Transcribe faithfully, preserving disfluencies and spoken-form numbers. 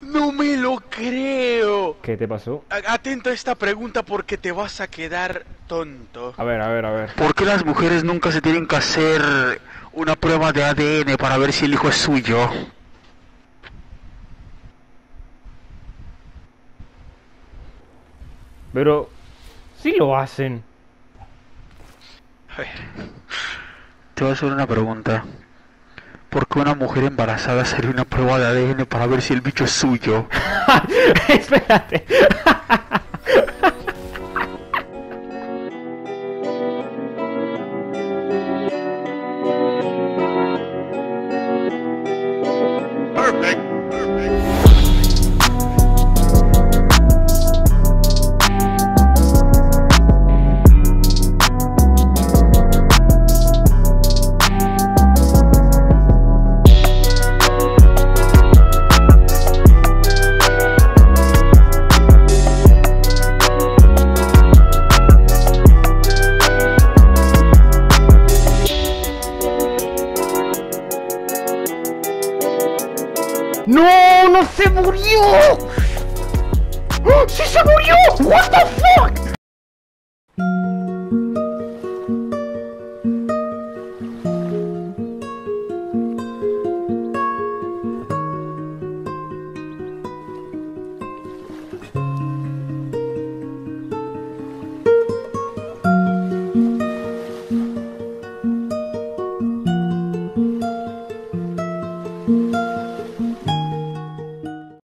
No me lo creo. ¿Qué te pasó? A- Atento a esta pregunta porque te vas a quedar tonto. A ver, a ver, a ver. ¿Por qué las mujeres nunca se tienen que hacer una prueba de A D N para ver si el hijo es suyo? Pero... sí lo hacen. A ver, te voy a hacer una pregunta. ¿Por qué una mujer embarazada haría una prueba de A D N para ver si el bicho es suyo? Espérate. ¡No! ¡No se murió! ¡Oh! ¡Sí se murió! ¡What the fuck!